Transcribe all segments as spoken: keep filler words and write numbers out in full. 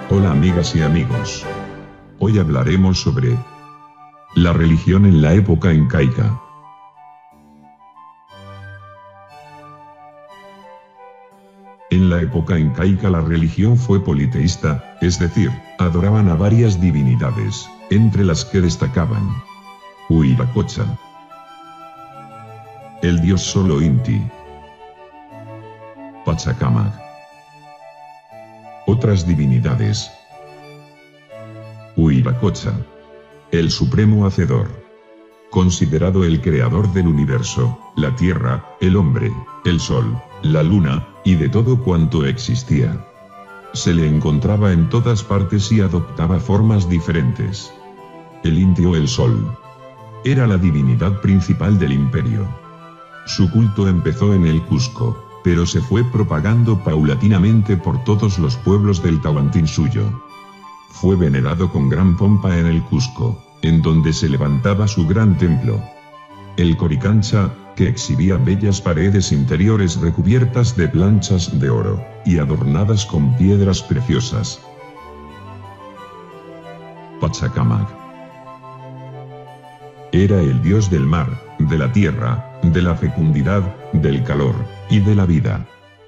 Hola amigas y amigos. Hoy hablaremos sobre la religión en la época incaica. En la época incaica la religión fue politeísta, es decir, adoraban a varias divinidades, entre las que destacaban Huiracocha, el dios Solo Inti, Pachacamac, otras divinidades. Huiracocha, el supremo hacedor, considerado el creador del universo, la tierra, el hombre, el sol, la luna, y de todo cuanto existía. Se le encontraba en todas partes y adoptaba formas diferentes. El Inti o el sol era la divinidad principal del imperio. Su culto empezó en el Cusco, pero se fue propagando paulatinamente por todos los pueblos del Tahuantinsuyo. Fue venerado con gran pompa en el Cusco, en donde se levantaba su gran templo, el Coricancha, que exhibía bellas paredes interiores recubiertas de planchas de oro, y adornadas con piedras preciosas. Pachacamac era el dios del mar, de la tierra, de la fecundidad, del calor, y de la vida.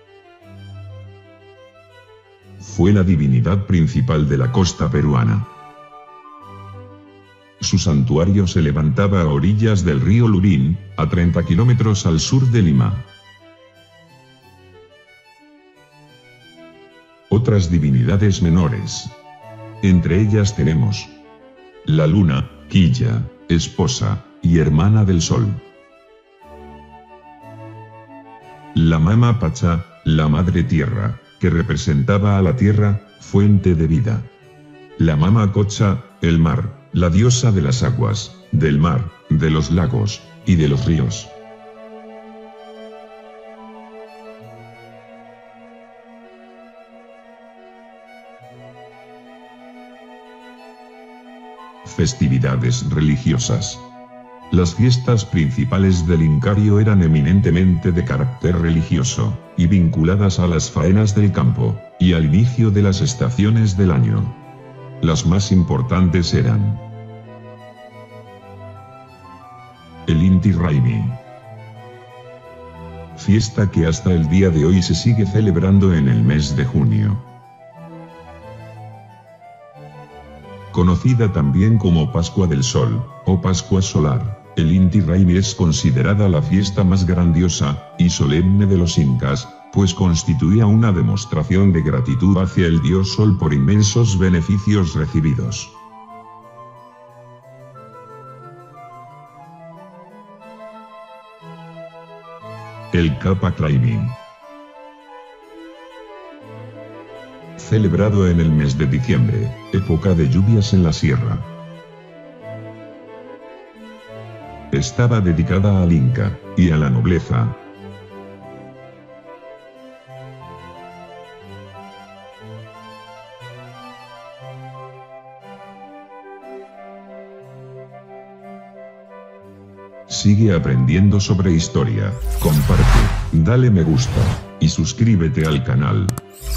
Fue la divinidad principal de la costa peruana. Su santuario se levantaba a orillas del río Lurín, a treinta kilómetros al sur de Lima. Otras divinidades menores. Entre ellas tenemos la luna, Quilla, esposa y hermana del sol. La Mama Pacha, la madre tierra, que representaba a la tierra, fuente de vida. La Mama Cocha, el mar, la diosa de las aguas, del mar, de los lagos, y de los ríos. Festividades religiosas. Las fiestas principales del Incario eran eminentemente de carácter religioso, y vinculadas a las faenas del campo, y al inicio de las estaciones del año. Las más importantes eran el Inti Raymi, fiesta que hasta el día de hoy se sigue celebrando en el mes de junio. Conocida también como Pascua del Sol, o Pascua Solar, el Inti Raymi es considerada la fiesta más grandiosa y solemne de los incas, pues constituía una demostración de gratitud hacia el dios Sol por inmensos beneficios recibidos. El Capac Raymi, celebrado en el mes de diciembre, época de lluvias en la sierra. Estaba dedicada al Inca y a la nobleza. Sigue aprendiendo sobre historia, comparte, dale me gusta, y suscríbete al canal.